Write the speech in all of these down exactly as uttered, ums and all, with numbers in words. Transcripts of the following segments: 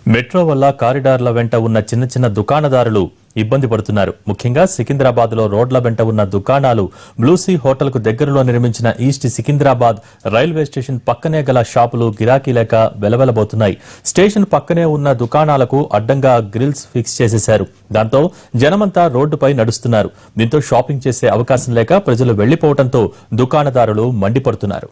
Metro వల్ల కారిడార్ల వెంట ఉన్న చిన్న చిన్న దుకాణదారులు ఇబ్బంది పడుతున్నారు. ముఖ్యంగా సికింద్రాబాద్ లో రోడ్ల వెంట ఉన్న దుకాణాలు బ్లూసీ హోటల్ కు దగ్గరలో నిర్మించిన ఈస్ట్ సికింద్రాబాద్ రైల్వే స్టేషన్ పక్కనే గల షాపులు గిరాకీ లేక వెలవెలబోతున్నాయి. స్టేషన్ పక్కనే ఉన్న దుకాణాలకు అడ్డంగా గ్రిల్స్ ఫిక్స్ చేసేశారు. దాంతో జనమంతా రోడ్డుపై నడుస్తున్నారు. దీంతో షాపింగ్ చేసే అవకాశం లేక ప్రజలు వెళ్లిపోవడంతో దుకాణదారులు మండిపడుతున్నారు.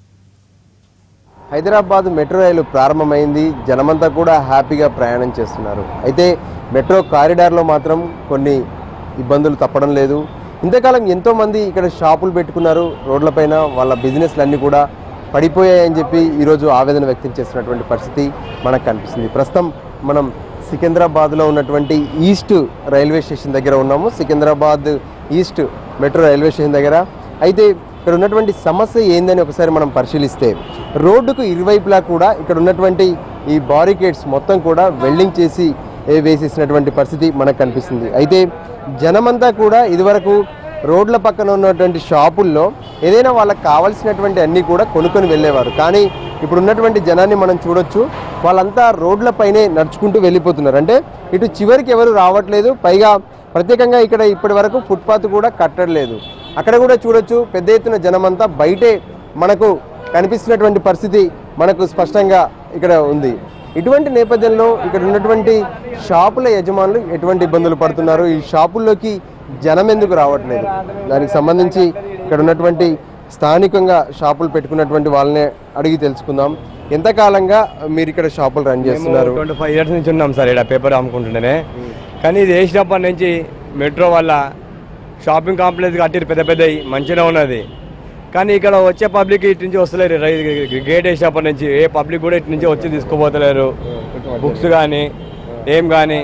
హైదరాబాద్ మెట్రో రైలు ప్రారంభమైంది. జనమంతా కూడా హ్యాపీగా ప్రయాణం చేస్తున్నారు. అయితే మెట్రో కారిడార్లో మాత్రం కొన్ని ఇబ్బందులు తప్పడం లేదు. ఇంతకాలం ఎంతోమంది ఇక్కడ షాపులు పెట్టుకున్నారు. రోడ్లపైన వాళ్ళ బిజినెస్లన్నీ కూడా పడిపోయాయని చెప్పి ఈరోజు ఆవేదన వ్యక్తం చేస్తున్నటువంటి పరిస్థితి మనకు కనిపిస్తుంది. ప్రస్తుతం మనం సికింద్రాబాద్లో ఉన్నటువంటి ఈస్ట్ రైల్వే స్టేషన్ దగ్గర ఉన్నాము. Secunderabad east metro railway station దగ్గర అయితే ఇక్కడ ఉన్నటువంటి సమస్య ఏందని ఒకసారి మనం పరిశీలిస్తే రోడ్డుకు ఇరువైపులా కూడా ఇక్కడ ఉన్నటువంటి ఈ బారికేడ్స్ మొత్తం కూడా వెల్డింగ్ చేసి వేసేసినటువంటి పరిస్థితి మనకు కనిపిస్తుంది. అయితే జనమంతా కూడా ఇదివరకు రోడ్ల పక్కన ఉన్నటువంటి షాపుల్లో ఏదైనా వాళ్ళకి కావాల్సినటువంటి అన్నీ కూడా కొనుక్కొని వెళ్ళేవారు. కానీ ఇప్పుడు ఉన్నటువంటి జనాన్ని మనం చూడొచ్చు, వాళ్ళంతా రోడ్లపైనే నడుచుకుంటూ వెళ్ళిపోతున్నారు. అంటే ఇటు చివరికి ఎవరు రావట్లేదు. పైగా ప్రత్యేకంగా ఇక్కడ ఇప్పటి వరకు ఫుట్పాత్ కూడా కట్టలేదు. అక్కడ కూడా చూడొచ్చు, పెద్ద ఎత్తున జనమంతా బయటే మనకు కనిపిస్తున్నటువంటి పరిస్థితి మనకు స్పష్టంగా ఇక్కడ ఉంది. ఇటువంటి నేపథ్యంలో ఇక్కడ ఉన్నటువంటి షాపుల యజమానులు ఎటువంటి ఇబ్బందులు పడుతున్నారు, ఈ షాపుల్లోకి జనం ఎందుకు రావట్లేదు, దానికి సంబంధించి ఇక్కడ ఉన్నటువంటి స్థానికంగా షాపులు పెట్టుకున్నటువంటి వాళ్ళనే అడిగి తెలుసుకుందాం. ఎంతకాలంగా మీరు ఇక్కడ షాపులు రన్ చేస్తున్నారు? ట్వంటీ ఫైవ్ ఇయర్స్ నుంచి ఉన్నాం సార్ ఇక్కడ పేపర్ అమ్ముకుంటుంటేనే. కానీ ఇది వేసినప్పటి నుంచి మెట్రో వల్ల షాపింగ్ కాంప్లెక్స్ కట్టిరు, పెద్ద పెద్దవి మంచిగా ఉన్నది. కానీ ఇక్కడ వచ్చే పబ్లిక్ ఇటు నుంచి వస్తలేరు. గేట్ వేసినప్పటి నుంచి ఏ పబ్లిక్ కూడా ఇటు నుంచి వచ్చి తీసుకుపోతలేరు. బుక్స్ కానీ ఏం కానీ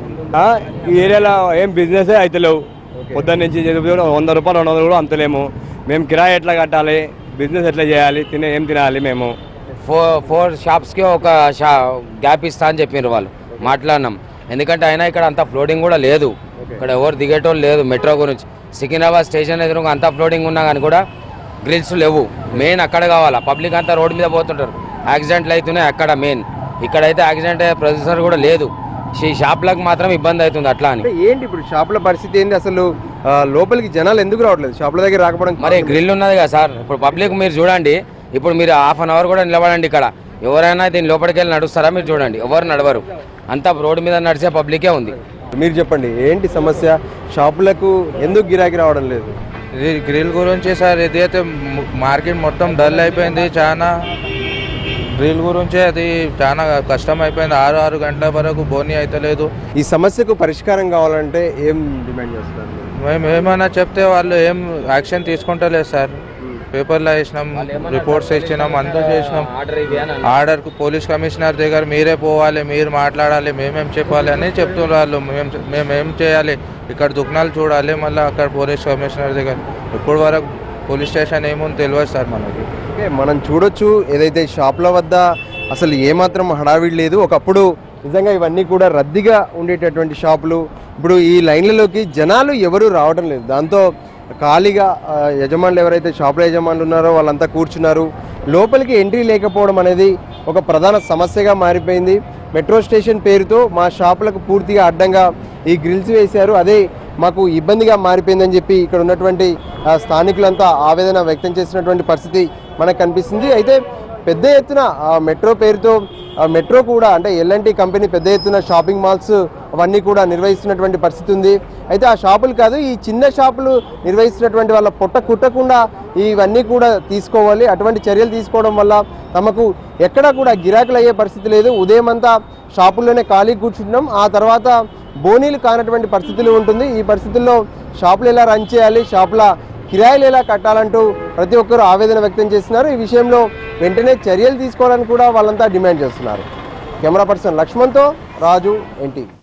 ఈ ఏరియాలో ఏం బిజినెస్ అవుతలేవు. పొద్దున్న నుంచి వంద రూపాయలు రెండు వందలు కూడా అంతలేము. మేము కిరాయి ఎట్లా కట్టాలి, బిజినెస్ ఎట్లా చేయాలి, తినే ఏం తినాలి. మేము ఫోర్ ఫోర్ షాప్స్కి ఒక షా గ్యాప్ ఇస్తా అని చెప్పారు వాళ్ళు. మాట్లాడినాం. ఎందుకంటే అయినా ఇక్కడ అంత ఫ్లోటింగ్ కూడా లేదు. ఇక్కడ ఎవరు దిగేటోళ్ళు లేదు. మెట్రో గురించి సికింద్రాబాద్ స్టేషన్ ఎదురుగా అంతా ఫ్లోటింగ్ ఉన్నా కానీ కూడా గ్రిల్స్ లేవు. మెయిన్ అక్కడ కావాలా. పబ్లిక్ అంతా రోడ్డు మీద పోతుంటారు. యాక్సిడెంట్లు అవుతున్నాయి అక్కడ మెయిన్. ఇక్కడైతే యాక్సిడెంట్ అయ్యే ప్రొసెసర్ కూడా లేదు. ఈ షాప్లకు మాత్రం ఇబ్బంది అవుతుంది. అట్లా అని ఏంటి ఇప్పుడు షాపుల పరిస్థితి ఏంటి? అసలు లోపలికి జనాలు ఎందుకు రావట్లేదు? షాపుల దగ్గర రాకపోవడం మరి గ్రిల్ ఉన్నది కదా సార్. ఇప్పుడు పబ్లిక్ మీరు చూడండి, ఇప్పుడు మీరు హాఫ్ అన్ అవర్ కూడా నిలబడండి. ఇక్కడ ఎవరైనా దీని లోపలికి వెళ్ళి నడుస్తారా? మీరు చూడండి, ఎవరు నడవరు. అంతా రోడ్డు మీద నడిచే పబ్లికే ఉంది. మీరు చెప్పండి, ఏంటి సమస్య? షాపులకు ఎందుకు గిరాకీ రావడం లేదు? గ్రిల్ గురించి సార్, ఇదైతే మార్కెట్ మొత్తం డల్ అయిపోయింది. చాలా గ్రిల్ గురించి అది చాలా కష్టం అయిపోయింది. ఆరు ఆరు గంటల వరకు బోనీ అయితలేదు. ఈ సమస్యకు పరిష్కారం కావాలంటే ఏం డిమాండ్ చేస్తారు? మేము ఏమైనా చెప్తే వాళ్ళు ఏం యాక్షన్ తీసుకుంటలేదు సార్. పేపర్లో వేసినాం, రిపోర్ట్స్ ఇచ్చినాం, అంతా చేసినాం. ఆర్డర్ పోలీస్ కమిషనర్ దగ్గర మీరే పోవాలి, మీరు మాట్లాడాలి, మేమేం చెప్పాలి అని చెప్తున్నారు వాళ్ళు. మేము మేమేం చేయాలి? ఇక్కడ దుకాణాలు చూడాలి, మళ్ళీ అక్కడ పోలీస్ కమిషనర్ దగ్గర. ఇప్పుడు వరకు పోలీస్ స్టేషన్ ఏముంది తెలియదు సార్ మనకి. మనం చూడొచ్చు, ఏదైతే షాపుల వద్ద అసలు ఏమాత్రం హడావిడి లేదు. ఒకప్పుడు నిజంగా ఇవన్నీ కూడా రద్దీగా ఉండేటటువంటి షాపులు. ఇప్పుడు ఈ లైన్లలోకి జనాలు ఎవరు రావడం లేదు. దాంతో ఖాళీగా యజమానులు ఎవరైతే షాపుల యజమానులు ఉన్నారో వాళ్ళంతా కూర్చున్నారు. లోపలికి ఎంట్రీ లేకపోవడం అనేది ఒక ప్రధాన సమస్యగా మారిపోయింది. మెట్రో స్టేషన్ పేరుతో మా షాపులకు పూర్తిగా అడ్డంగా ఈ గ్రిల్స్ వేశారు. అదే మాకు ఇబ్బందిగా మారిపోయిందని చెప్పి ఇక్కడ ఉన్నటువంటి స్థానికులంతా ఆవేదన వ్యక్తం చేసినటువంటి పరిస్థితి మనకు కనిపిస్తుంది. అయితే పెద్ద ఎత్తున మెట్రో పేరుతో మెట్రో కూడా అంటే ఎల్ అండ్ టీ కంపెనీ పెద్ద ఎత్తున షాపింగ్ మాల్స్ అవన్నీ కూడా నిర్వహిస్తున్నటువంటి పరిస్థితి ఉంది. అయితే ఆ షాపులు కాదు, ఈ చిన్న షాపులు నిర్వహిస్తున్నటువంటి వాళ్ళ పొట్ట కుట్టకుండా ఇవన్నీ కూడా తీసుకోవాలి. అటువంటి చర్యలు తీసుకోవడం వల్ల తమకు ఎక్కడా కూడా గిరాకులు అయ్యే పరిస్థితి లేదు. ఉదయం అంతా షాపుల్లోనే ఖాళీ కూర్చుంటున్నాం, ఆ తర్వాత బోనీలు కానటువంటి పరిస్థితులు ఉంటుంది. ఈ పరిస్థితుల్లో షాపులు ఎలా రన్ చేయాలి, షాపుల కిరాయిలు ఎలా కట్టాలంటూ ప్రతి ఒక్కరూ ఆవేదన వ్యక్తం చేస్తున్నారు. ఈ విషయంలో వెంటనే చర్యలు తీసుకోవాలని కూడా వాళ్ళంతా డిమాండ్ చేస్తున్నారు. కెమెరా పర్సన్ లక్ష్మణ్తో రాజు, ఎన్టీవీ.